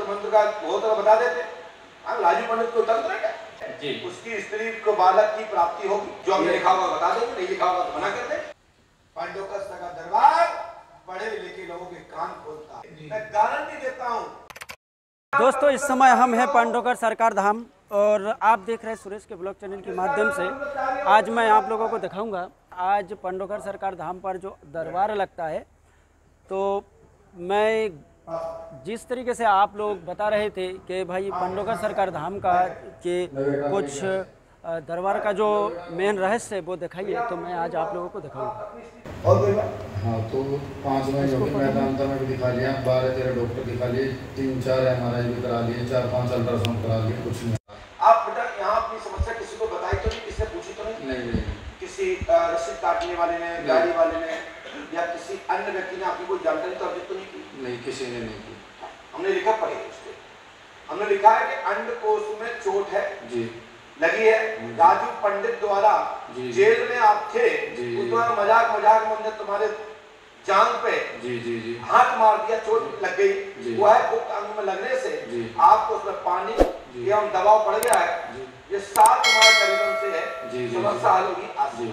तंत्र मंत्र का हो तो बता देते। लालू पंडित को तंत्र है क्या जी? उसकी स्त्री को बालक की प्राप्ति होगी, जो हमने लिखा होगा बता देंगे, नहीं लिखा होगा तो मना कर दे। पांडवकस का दरबार पढ़े लिखे लोगों के कान खोलता है, मैं गारंटी देता हूँ। दोस्तों इस समय हम हैं पांडवगढ़ सरकार धाम और आप देख रहे हैं सुरेश के ब्लॉग चैनल के माध्यम से। आज मैं आप लोगों को दिखाऊंगा आज पांडवगढ़ सरकार धाम पर जो दरबार लगता है। तो मैं जिस तरीके से आप लोग बता रहे थे कि भाई पांडवगढ़ सरकार धाम का के कुछ दरबार का जो मेन रहस्य है वो दिखाइए, तो मैं आज आप लोगों को दिखाऊंगा। हाँ तो 5 महीने के मैदान में भी दिखा लिया, 12-13 डॉक्टर दिखा लिए, 3-4 MRI भी करा लिए, 4-5 अल्ट्रासाउंड करा लिए, कुछ नहीं। आप बेटा यहाँ अपनी समस्या किसी को बताई तो नहीं, किसी ने पूछी तो नहीं? नहीं। किसी रसीद काटने वाले ने, गाड़ी वाले ने या किसी अन्य व्यक्ति ने आपकी कोई जानकारी तो अर्जित तो नहीं की? नहीं, किसी ने नहीं की। हमने लिखा पढ़े उसके, हमने लिखा है कि अंडकोश में चोट है जी, लगी है। राजू पंडित द्वारा जेल में आप थे, उस द्वारा मजाक में तुम्हारे जांग पे जी हाथ मार दिया, चोट लग गई। वो है गुप्त अंग में लगने से आपको उसमें पानी एवं दबाव पड़ गया है। ये 7 माह करीबन से है, समस्या हल होगी आज।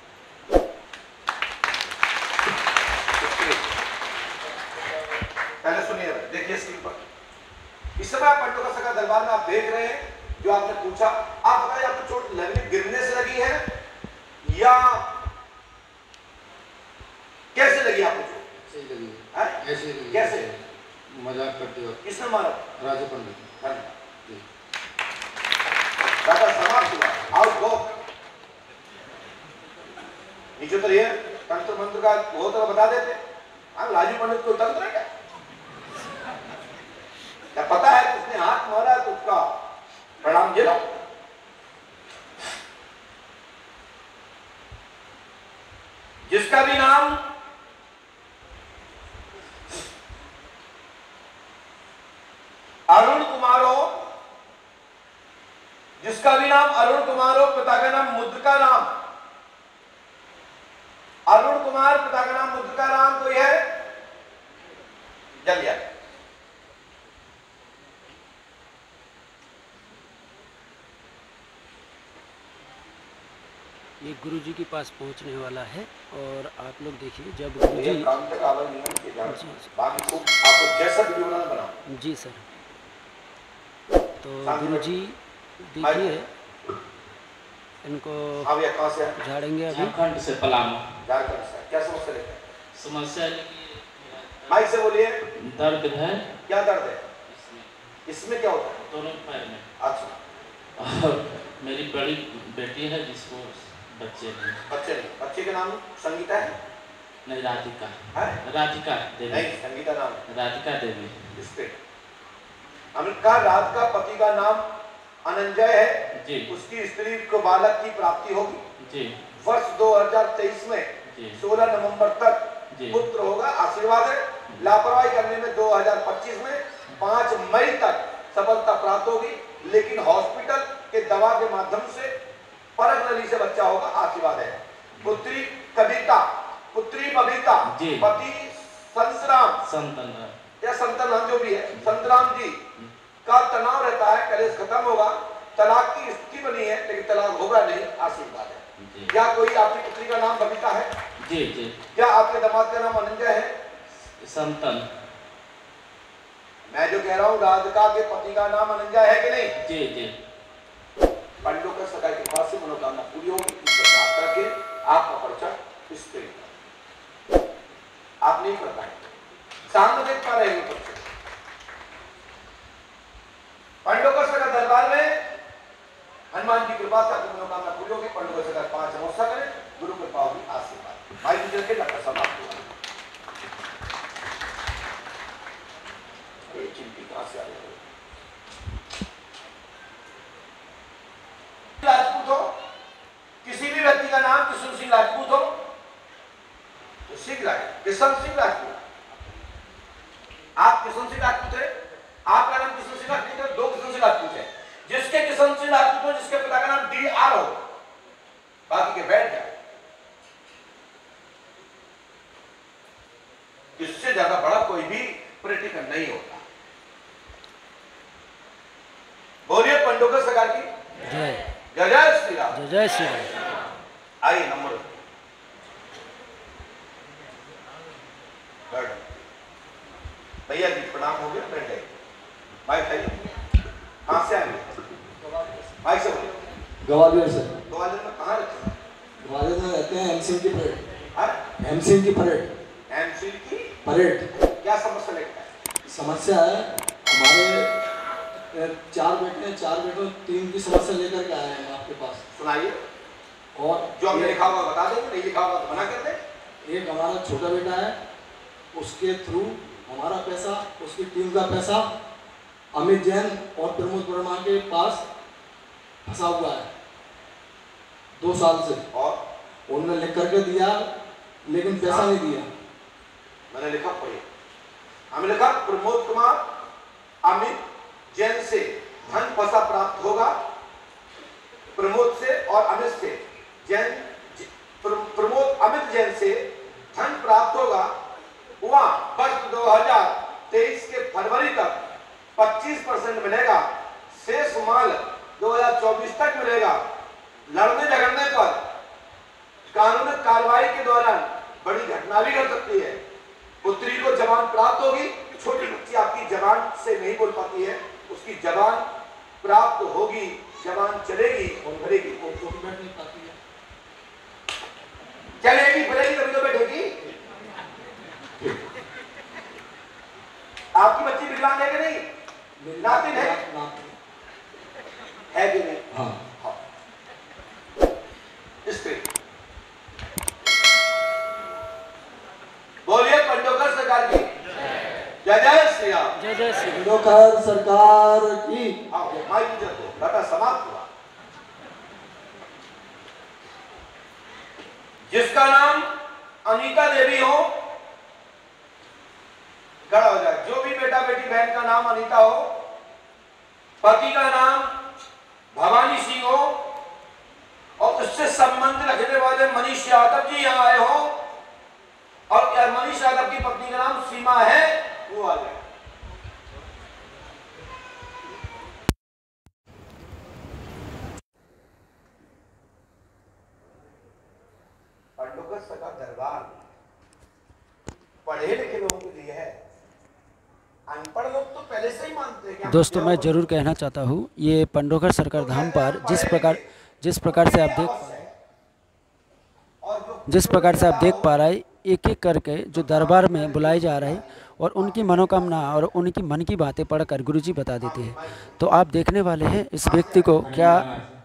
पहले सुनिए, देखिए स्क्रीन पर। इस समय पांडवगढ़ सरकार दरबार में आप देख रहे हैं जो आपने पूछा। आप बताइए आपको चोट लगने गिरने से लगी है या कैसे लगी आपको चोट? ऐसे लगी है। ऐसे लगी। कैसे? मजाक करते वक्त। किसने मारा? राजू पंडित। दादा समाप्त हुआ, आउट गो। नीचे उतरिए, तंत्र मंत्र का हो तो बता देते। लालू पंडित को तंत्र है क्या? क्या पता है कि उसने हाथ मारा तो उसका प्रणाम झेलो। जिसका भी नाम अरुण कुमार हो, जिसका भी नाम अरुण कुमार हो, पिता का नाम मुद्रिका राम, अरुण कुमार पिता का नाम मुद्रिका राम कोई है? जल्दी आ। ये गुरुजी के पास पहुंचने वाला है और आप लोग देखिए जब गुरुजी जैसा वीडियो बनाओ। जी सर, तो गुरुजी देखिए इनको झाड़ेंगे अभी। झारखंड से पलामू। झारखंड से क्या समस्या है? समस्या माइक से बोलिए। दर्द है। क्या दर्द है? इसमें क्या होता है? दोनों पैर में। अच्छा। और मेरी बड़ी बेटी है जिसको बच्चे नहीं। बच्चे का नाम संगीता है? नहीं, राधिका है? राधिका देवी। नहीं, संगीता नाम राधिका देवी। इसके हमने कहा राधिका पति का नाम अनंजय है जी। उसकी स्त्री को बालक की प्राप्ति होगी जी। वर्ष 2023 में 16 नवंबर तक पुत्र होगा, आशीर्वाद है। लापरवाही करने में 2025 में 5 मई तक सफलता प्राप्त होगी, लेकिन हॉस्पिटल के दवा के माध्यम से परख नली से बच्चा होगा, आशीर्वाद है। पुत्री कविता, पुत्री बबीता, पति संतराम, संतन या संतन जो भी है, संतराम जी का तनाव रहता है, कलेश खत्म होगा, तलाक की स्थिति बनी है लेकिन तलाक होगा नहीं, आशीर्वाद है। क्या कोई आपकी पुत्री का नाम बबीता है? जी। क्या आपके दामाद का नाम अनंजय है? संतन। मैं जो कह रहा हूँ राधिका के पति का नाम अनंजय है कि नहीं? जी। पांडवगढ़ सरकार के पास से मनोकामना पूरी होगी, प्राप्त करके आपका पर्चा इस पे आप नहीं कर पाएंगे, सामने देख पा रहे हैं पर्चे। पांडवगढ़ सरकार दरबार में हनुमान की कृपा से आपकी मनोकामना पूरी होगी। पांडवगढ़ सरकार 5 नमस्कार करें, गुरु कृपा होगी, आशीर्वाद। भाई जी के डॉक्टर समाप्त हुआ। ये चिंती कहां से आ रही है? राजपूत हो, किसी भी व्यक्ति का नाम किशन सिंह राजपूत हो तो सीख रहा है किशन सिंह राजपूत। आप किशन सिंह राजपूत है, आपका नाम किशन सिंह राजपूत है, 2 किशन सिंह राजपूत है। जिसके किशन सिंह राजपूत हो, जिसके पिता का नाम DR हो, बाकी के बैठ जाए। इससे ज्यादा बड़ा कोई भी पॉलिटिकल नहीं होता। जय श्री राम। आइए नंबर भैया जी प्रणाम हो गया। बैठे भाई खाइए। कहाँ से आए भाई? से ग्वालियर से। ग्वालियर में कहाँ रहते हैं? ग्वालियर में रहते हैं एमसी की परेड। एमसी की परेड। एमसी की परेड। क्या समस्या लेकर है? समस्या है हमारे 4 बेटे हैं, 4 बेटों 3 की समस्या लेकर के आए हैं आपके पास। सुनाइए। और जो हमने लिखा होगा बता देंगे, नहीं लिखा होगा तो मना कर दे। एक हमारा छोटा बेटा है, उसके थ्रू हमारा पैसा, उसकी टीम का पैसा अमित जैन और प्रमोद वर्मा के पास फंसा हुआ है 2 साल से। और उन्होंने लिख करके दिया लेकिन पैसा नहीं दिया। मैंने लिखा पढ़िए। हमने लिखा प्रमोद कुमार अमित जैन से धन फंसा प्राप्त होगा। प्रमोद से और अमित से जैन प्रमोद अमित जैन से धन प्राप्त होगा। वहां वर्ष 2023 के फरवरी तक 25% मिलेगा। शेष माल 2024 तक मिलेगा। लड़ने झगड़ने पर कानूनी कार्रवाई के दौरान बड़ी घटना भी घट सकती है। पुत्री को जबान प्राप्त होगी। छोटी बच्ची आपकी जबान से नहीं बोल पाती है, उसकी जबान प्राप्त होगी, जबान चलेगी और भरेगी। बैठ नहीं पाती है, चलेगी भरेगी तभी तो बैठेगी। आपकी बच्ची विकलांग है कि नहीं? नातिन है? है कि नहीं? हाँ। बोलिए पंडोकर सरकार की जय जय श्री राम। जय जय श्री राम। पंडोकर सरकार की। माइक डाटा समाप्त हुआ। जिसका नाम अनीता देवी हो खड़ा हो जाए। जो भी बेटा बेटी बहन का नाम अनीता हो, पति का नाम भवानी सिंह हो और उससे संबंध रखने वाले मनीष यादव जी यहाँ आए हो और मनीष यादव की पत्नी का नाम सीमा है, वो आ जाए। पंडोकर सरकार दरबार पढ़े लिखे लोगों के लिए है। अनपढ़ लोग तो पहले से ही मानते हैं। दोस्तों मैं जरूर कहना चाहता हूँ, ये पंडोकर सरकार धाम पर जिस प्रकार से आप देख पा रहे हैं, एक एक करके जो दरबार में बुलाए जा रहे हैं और उनकी मनोकामना और उनकी मन की बातें पढ़कर गुरुजी बता देते हैं। तो आप देखने वाले हैं इस व्यक्ति को क्या,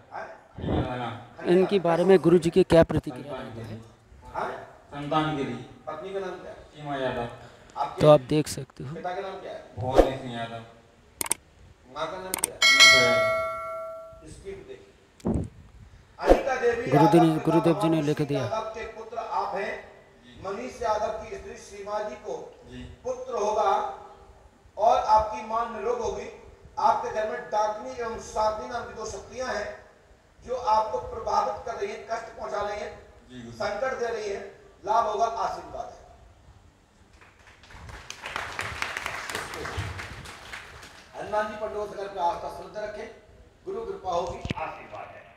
इनके बारे में गुरुजी की क्या प्रतिक्रिया है। संतान के लिए पत्नी का नाम क्या है? सीमा यादव। तो आप देख सकते हो। पिता का नाम क्या है? भवानी सिंह यादव। माँ का नाम क्या है? इसकी देखिए। अनीता देवी गुरुदेव जी ने लिख दिया। यादव के पुत्र आप हैं। मनीष यादव की स्त्री सीमा जी को पुत्र होगा और आपकी मां निरोग होगी। आपके घर में डाकनी एवं साधनी नाम की 2 शक्तियां हैं जो आपको प्रभावित कर रही है, कष्ट पहुंचा रही है, संकट दे रही है। लाभ होगा, आशीर्वाद है। हनुमान जी पंडोकर सरकार पे आस्था श्रद्धा रखें, गुरु कृपा होगी, आशीर्वाद है।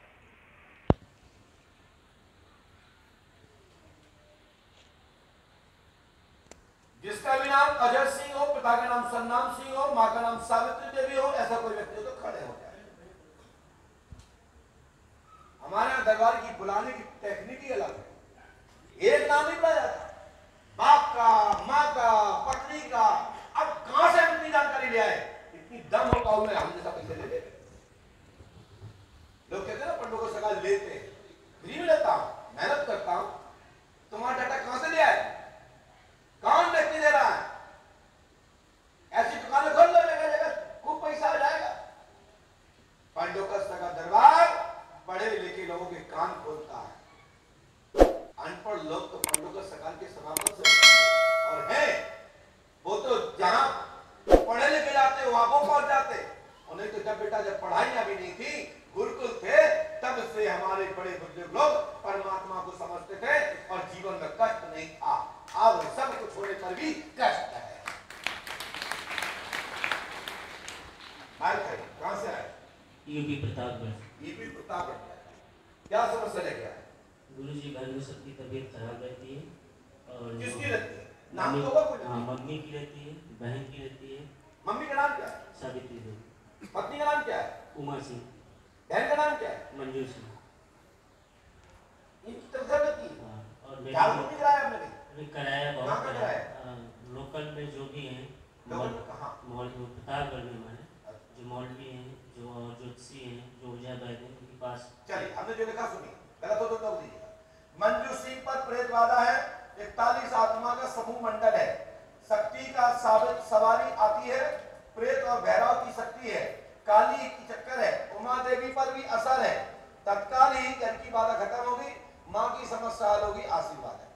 जिसका भी नाम अजय सिंह हो, पिता का नाम सन्नाम सिंह हो, मां का नाम सावित्री देवी हो, ऐसा कोई व्यक्ति हो तो खड़े हो जाए। हमारे यहाँ दरबार की बुलाने की टेक्निक ही अलग है। एक नाम नहीं बुलाया जाता, बाप का, माँ का, पत्नी का। अब कहां से इतनी जानकारी ले आए? इतनी दम होगा उनमें, हम जैसा पैसे ले लेते। लोग कहते हैं ना पंडोकर सरकार लेते हैं, फ्री में लेता हूं, मेहनत करता हूं। तुम्हारा डाटा कहां से ले आए? कौन व्यक्ति दे रहा है? ऐसी दुकानें खोल लो, जगह जगह खूब पैसा आ जाएगा। पंडोकर सरकार दरबार पढ़े लिखे लोगों के कान खोलता है। अनपढ़ लोग तो पंडोकर सरकार के सभापति से और है, वो तो जहां पढ़े लिखे जाते वहां वो पहुंच जाते। उन्हें तो जब पढ़ाइयां भी नहीं थी, गुरुकुल थे, तब से हमारे बड़े बुजुर्ग लोग परमात्मा को समझते थे और जीवन में कष्ट नहीं था। अब सब कुछ होने पर भी कष्ट है। कहां से आए? यूपी प्रतापगढ़। यूपी प्रतापगढ़। क्या समस्या लेके आए? गुरुजी घर में सबकी तबीयत खराब रहती है और किसकी रहती है? नाम तो होगा कोई? हाँ, मम्मी की रहती है, बहन की रहती है। मम्मी का नाम क्या है? सावित्री देवी। पत्नी का नाम क्या है? उमा सिंह। बहन का नाम क्या है? मंजू सिंह। इनकी तरफ रहती है। और क्या भी कराया हमने? अभी कराया बहुत कहाँ कराया? लोकल में जो भी हैं, मॉल में प्रतापगढ़ में हमारे जो मौलवी हैं, जो ज्योतिषी हैं, जो ओझा वैद्य हैं, उनके पास। चलिए, हमने जो लिखा सुनिए, गलत हो तो दब दीजिएगा। मंजू सिंह पर प्रेत बाधा है, 41 आत्मा का समूह मंडल है, शक्ति का साबित सवारी आती है, प्रेत और भैरव की शक्ति है, काली की चक्कर है, उमा देवी पर भी असर है, तत्काल ही घर की बाधा खत्म होगी, माँ की समस्या हल होगी, आशीर्वाद है।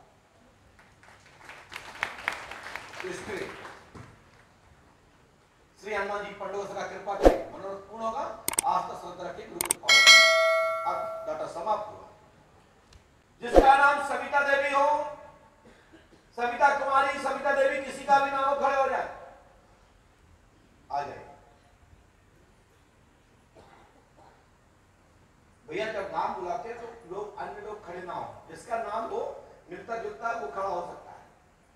इसलिए श्री हनुमान जी पंडों से कृपा करें, मनोरथ पूर्ण होगा, आस्था श्रद्धा रखिए, गुरु कृपा होगा। अब डाटा समाप्त हुआ। जिसका नाम सविता देवी हो, सविता कुमारी, सविता देवी, किसी का भी नाम हो, खड़े हो जाए, आ जाए भैया। जब नाम बुलाते हैं तो लोग अन्य लोग खड़े ना हो, जिसका नाम हो मिलता जुलता वो खड़ा हो सकता है।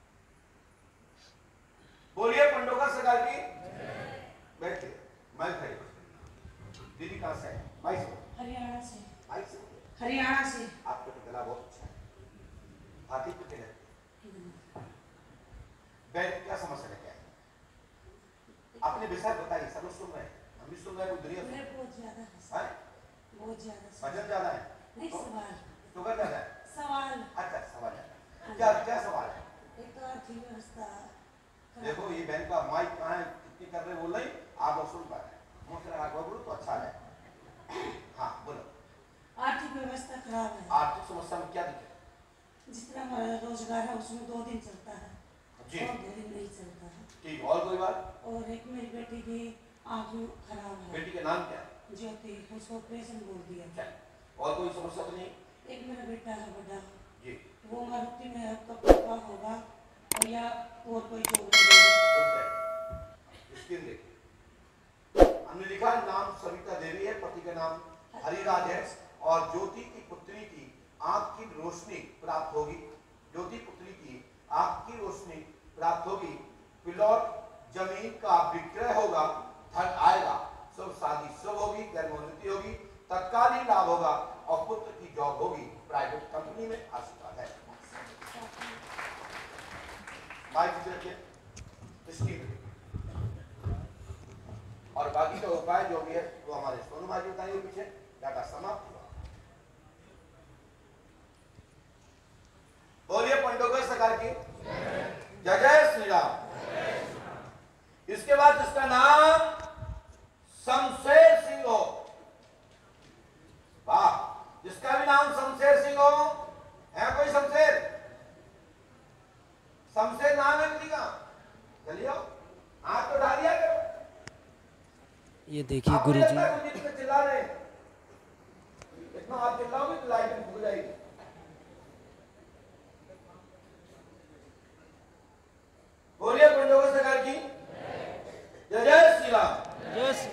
बोलिए पंडोकर सरकार की। बैठिए, मैं खड़ी। दीदी कहां से है? भाई से। हरियाणा से। भाई से। हरियाणा से। आपका तो गला बहुत अच्छा है, हाथी पे रहते। बैठ, क्या समस्या है? क्या है अपने विषय बताइए, सब लोग सुन रहे हैं, हम भी सुन रहे हैं, कोई दुनिया मेरे बहुत ज्यादा है, बहुत ज्यादा वजन ज्यादा है, नहीं सवाल, शुगर ज्यादा है, सवाल। अच्छा सवाल है, क्या क्या सवाल है? एक तो आर्थिक व्यवस्था। देखो ये बहन का माइक कहाँ है, कितनी कर रहे बोल रही, आप लोग सुन पा रहे हैं, मुझसे लगा बोलो तो अच्छा है। हाँ बोलो। आर्थिक व्यवस्था खराब है। आर्थिक समस्या में क्या दिक्कत? जितना हमारा रोजगार है उसमें 2 दिन चलता है जी, और 2 दिन नहीं चलता है। ठीक, और कोई बात? और एक मेरी बेटी की आँख खराब है। बेटी का नाम क्या है? ज्योति, उसको ऑपरेशन बोल दिया। और कोई समस्या तो नहीं? एक मेरा बेटा है बड़ा जी, वो मारुति में आपका पापा होगा और या और कोई जॉब नहीं। स्क्रीन देखिए, हमने लिखा नाम सविता देवी है, पति का नाम हरिराज है, और ज्योति की पुत्री की आंख की रोशनी प्राप्त होगी, ज्योति पुत्री की आंख की रोशनी प्राप्त होगी, प्लॉट जमीन का विक्रय होगा, धन आएगा, सब शादी शुभ होगी, गर्भवती होगी, तत्काल ही लाभ होगा, और पुत्र की जॉब होगी, प्राइवेट कंपनी में, आशीर्वाद है। और बाकी का उपाय जो भी है वो हमारे सोनू माँ जी बताएंगे पीछे। डाटा समाप्त हुआ। बोलिए पंडोकर सरकार की जय जय श्री राम। इसके बाद जिसका नाम शमशेर सिंह हो, वाह, जिसका भी नाम शमशेर सिंह हो, है कोई शमशेर? शमशेर नाम है किसी का? चलिए हाथ तो उठा लिया करो। ये देखिए गुरुजी, चिल्ला रहे हैं, इतना आप चिल्लाओगे तो लाइट भूल जाएगी। बोलिए पंडोकर सरकार की जय जय श्री राम। जय श्री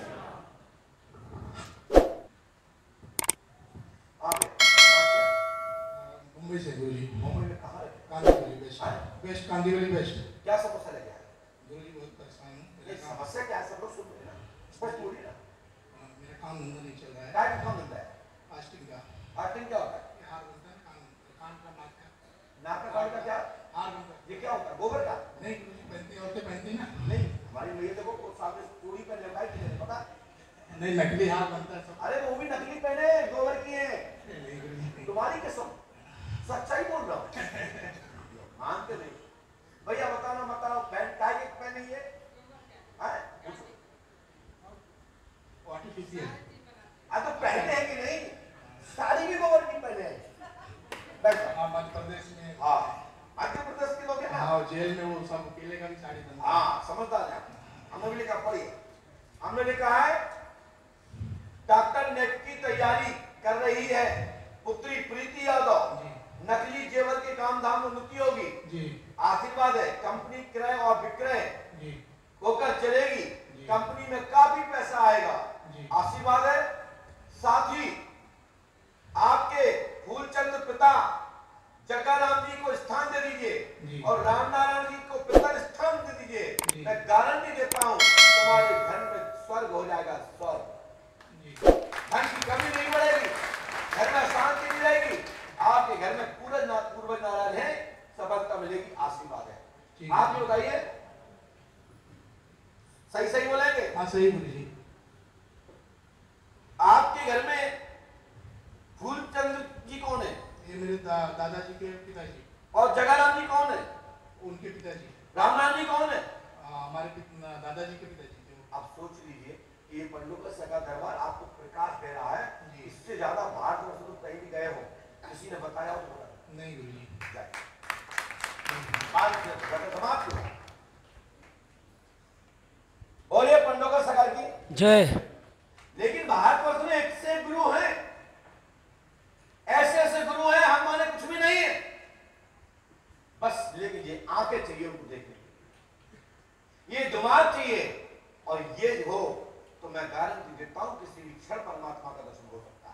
मुंबई से गुरुजी। मुंबई में कहाँ है? Kandivali west, Kandivali west. क्या समस्या लेके आए? गुरुजी बहुत परेशान हूँ। ये समस्या क्या है? सब लोग सुन रहे हैं ना, स्पष्ट बोलिए ना। मेरा काम धंधा नहीं चल रहा है। क्या काम धंधा है? फास्टिंग का। फास्टिंग क्या होता है? हार बनता है, कान का नाक का। नाक का कान का क्या? हार बनता है। ये क्या होता है? गोबर का? नहीं गुरुजी, पहनती औरतें पहनती ना। नहीं, हमारी मैया देखो वो सामने चूड़ी पर लगाई थी, पता? नहीं, नकली हार बनता है सब। अरे वो भी नकली पहने, गोबर की है। नहीं गुरुजी, तुम्हारी कसम, सच्चाई बोल रहा हूँ, मानते नहीं। भैया बताना बताओ, पैंट काय के पहने ये? आर्टिफिशियल। तो पहने हैं कि नहीं? साड़ी भी गोबर की पहने हैं। हाँ, मध्य प्रदेश में। हाँ, मध्य प्रदेश के लोग हैं ना। हाँ, जेल में वो सब अकेले का भी साड़ी बनता है। हाँ, समझदार है। हमने भी लिखा, पढ़िए, हमने लिखा है डॉक्टर नेट की तैयारी कर रही है पुत्री प्रीति यादव, नकली जेवर के काम धाम में रुचि होगी जी, आशीर्वाद है, कंपनी क्रय और विक्रय जी, होकर चलेगी, कंपनी में काफी पैसा आएगा, आशीर्वाद है। साथ ही आपके फूलचंद पिता जग्गाराम जी को स्थान दे दीजिए और रामनारायण जी को पिता स्थान दे दीजिए। मैं गारंटी देता हूं तुम्हारे घर में स्वर्ग हो जाएगा, स्वर्ग। धन की कमी नहीं बढ़ेगी, घर में शांति नहीं रहेगी, आपके घर में पूर्वज नारायण है, सफलता मिलेगी, आशीर्वाद है। आप ये बताइए, सही सही बोलेंगे? हाँ सही बोलिए। आपके घर में फूलचंद जी कौन है? ये मेरे दादाजी के पिताजी। और जग्गाराम जी कौन है? उनके पिताजी। रामनारायण जी कौन है? हमारे दादाजी के पिताजी। आप सोच लीजिए कि ये पंडोकर सरकार दरबार आपको प्रकाश दे रहा है, इससे ज्यादा भारतवर्ष में तो कहीं भी गए हो, किसी ने बताया हो तो बता नहीं गुरुजी। बोलिए पंडोकर सरकार की जय। लेकिन भारतवर्ष में एक से गुरु हैं, ऐसे ऐसे गुरु हैं, हम माने कुछ भी नहीं है, बस लेकिन ये आंखें चाहिए उनको देखने, ये दिमाग चाहिए, और ये हो तो मैं गारंटी देता हूं किसी भी क्षण परमात्मा का दर्शन हो सकता है।